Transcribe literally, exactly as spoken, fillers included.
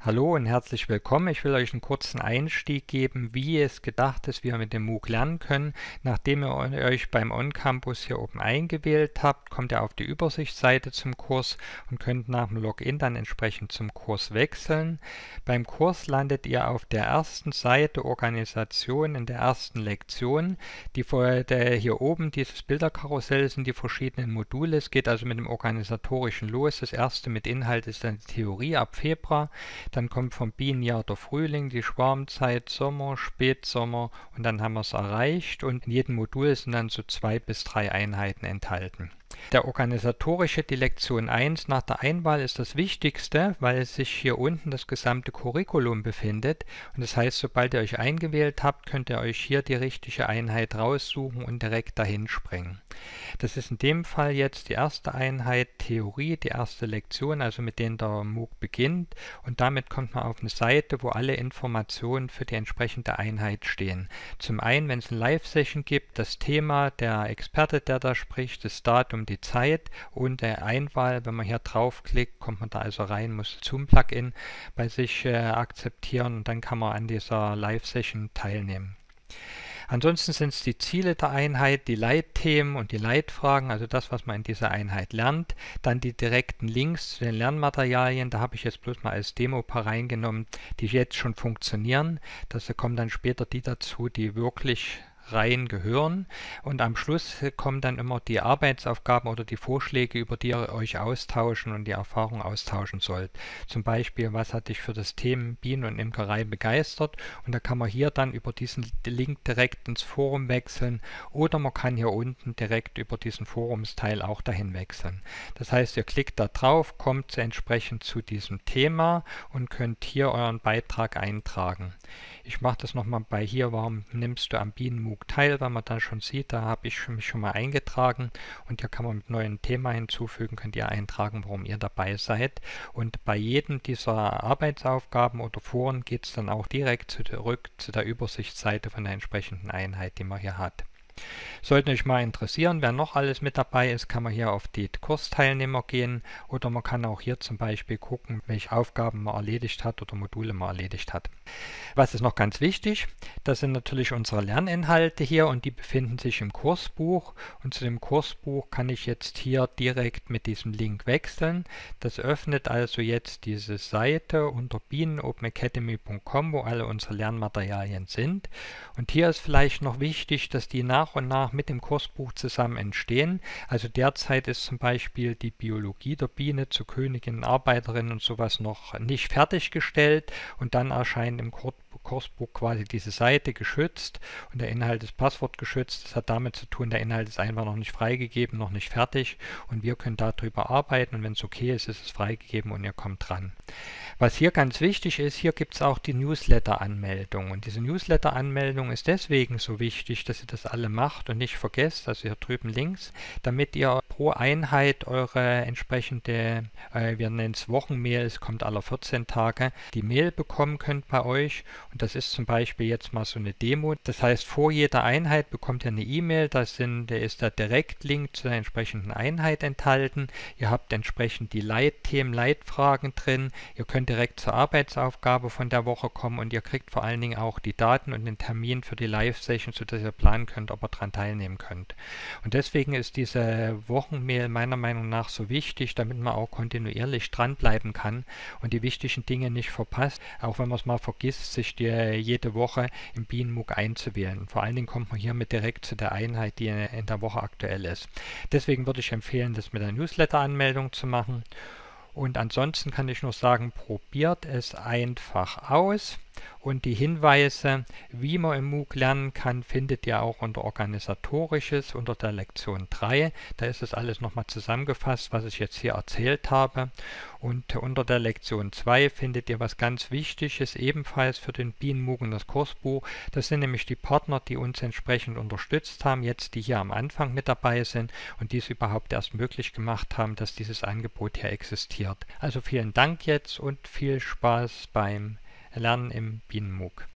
Hallo und herzlich willkommen. Ich will euch einen kurzen Einstieg geben, wie es gedacht ist, wie ihr mit dem MOOC lernen könnt. Nachdem ihr euch beim On-Campus hier oben eingewählt habt, kommt ihr auf die Übersichtsseite zum Kurs und könnt nach dem Login dann entsprechend zum Kurs wechseln. Beim Kurs landet ihr auf der ersten Seite Organisation in der ersten Lektion. Die vor der hier oben, dieses Bilderkarussell, sind die verschiedenen Module. Es geht also mit dem Organisatorischen los. Das erste mit Inhalt ist dann die Theorie ab Februar. Dann kommt vom Bienenjahr der Frühling, die Schwarmzeit, Sommer, Spätsommer und dann haben wir es erreicht und in jedem Modul sind dann so zwei bis drei Einheiten enthalten. Der organisatorische, die Lektion eins nach der Einwahl ist das Wichtigste, weil sich hier unten das gesamte Curriculum befindet und das heißt, sobald ihr euch eingewählt habt, könnt ihr euch hier die richtige Einheit raussuchen und direkt dahin springen. Das ist in dem Fall jetzt die erste Einheit Theorie, die erste Lektion, also mit denen der MOOC beginnt und damit kommt man auf eine Seite, wo alle Informationen für die entsprechende Einheit stehen. Zum einen, wenn es eine Live-Session gibt, das Thema, der Experte, der da spricht, das Datum, die Zeit und der Einwahl. Wenn man hier draufklickt, kommt man da also rein, muss Zoom-Plugin bei sich äh, akzeptieren und dann kann man an dieser Live-Session teilnehmen. Ansonsten sind es die Ziele der Einheit, die Leitthemen und die Leitfragen, also das, was man in dieser Einheit lernt. Dann die direkten Links zu den Lernmaterialien, da habe ich jetzt bloß mal als Demo ein paar reingenommen, die jetzt schon funktionieren. Da kommen dann später die dazu, die wirklich rein gehören und am Schluss kommen dann immer die Arbeitsaufgaben oder die Vorschläge, über die ihr euch austauschen und die Erfahrung austauschen sollt. Zum Beispiel, was hat dich für das Thema Bienen und Imkerei begeistert und da kann man hier dann über diesen Link direkt ins Forum wechseln oder man kann hier unten direkt über diesen Forumsteil auch dahin wechseln. Das heißt, ihr klickt da drauf, kommt entsprechend zu diesem Thema und könnt hier euren Beitrag eintragen. Ich mache das nochmal bei hier, warum nimmst du am Bienen-MOOC teil, weil man dann schon sieht, da habe ich mich schon mal eingetragen und hier kann man mit neuen Thema hinzufügen, könnt ihr eintragen, warum ihr dabei seid. Und bei jedem dieser Arbeitsaufgaben oder Foren geht es dann auch direkt zurück zu der Übersichtsseite von der entsprechenden Einheit, die man hier hat. Sollte euch mal interessieren, wer noch alles mit dabei ist, kann man hier auf die Kursteilnehmer gehen oder man kann auch hier zum Beispiel gucken, welche Aufgaben man erledigt hat oder Module man erledigt hat. Was ist noch ganz wichtig? Das sind natürlich unsere Lerninhalte hier und die befinden sich im Kursbuch und zu dem Kursbuch kann ich jetzt hier direkt mit diesem Link wechseln. Das öffnet also jetzt diese Seite unter bienen open academy punkt com, wo alle unsere Lernmaterialien sind und hier ist vielleicht noch wichtig, dass die nach und nach mit dem Kursbuch zusammen entstehen. Also derzeit ist zum Beispiel die Biologie der Biene zur Königin, Arbeiterin und sowas noch nicht fertiggestellt und dann erscheint im Kursbuch quasi diese Seite geschützt und der Inhalt ist passwortgeschützt. Das hat damit zu tun, der Inhalt ist einfach noch nicht freigegeben, noch nicht fertig und wir können darüber arbeiten und wenn es okay ist, ist es freigegeben und ihr kommt dran. Was hier ganz wichtig ist, hier gibt es auch die Newsletter-Anmeldung und diese Newsletter-Anmeldung ist deswegen so wichtig, dass ihr das alle macht und nicht vergesst, also hier drüben links, damit ihr pro Einheit eure entsprechende, äh, wir nennen es Wochenmail, es kommt alle vierzehn Tage, die Mail bekommen könnt bei euch und das ist zum Beispiel jetzt mal so eine Demo. Das heißt, vor jeder Einheit bekommt ihr eine E-Mail, da ist der Direktlink zu der entsprechenden Einheit enthalten. Ihr habt entsprechend die Leitthemen, Leitfragen drin, ihr könnt direkt zur Arbeitsaufgabe von der Woche kommen und ihr kriegt vor allen Dingen auch die Daten und den Termin für die Live-Session, sodass ihr planen könnt, ob ihr daran teilnehmen könnt. Und deswegen ist diese Wochenmail meiner Meinung nach so wichtig, damit man auch kontinuierlich dranbleiben kann und die wichtigen Dinge nicht verpasst, auch wenn man es mal vergisst, sich die, jede Woche im Bienen-MOOC einzuwählen. Vor allen Dingen kommt man hiermit direkt zu der Einheit, die in der Woche aktuell ist. Deswegen würde ich empfehlen, das mit der Newsletter-Anmeldung zu machen. Und ansonsten kann ich nur sagen, probiert es einfach aus. Und die Hinweise, wie man im MOOC lernen kann, findet ihr auch unter Organisatorisches, unter der Lektion drei. Da ist das alles nochmal zusammengefasst, was ich jetzt hier erzählt habe. Und unter der Lektion zwei findet ihr was ganz Wichtiges, ebenfalls für den Bienen-MOOC und das Kursbuch. Das sind nämlich die Partner, die uns entsprechend unterstützt haben, jetzt die hier am Anfang mit dabei sind und die es überhaupt erst möglich gemacht haben, dass dieses Angebot hier existiert. Also vielen Dank jetzt und viel Spaß beim Lernen im Bienen-MOOC.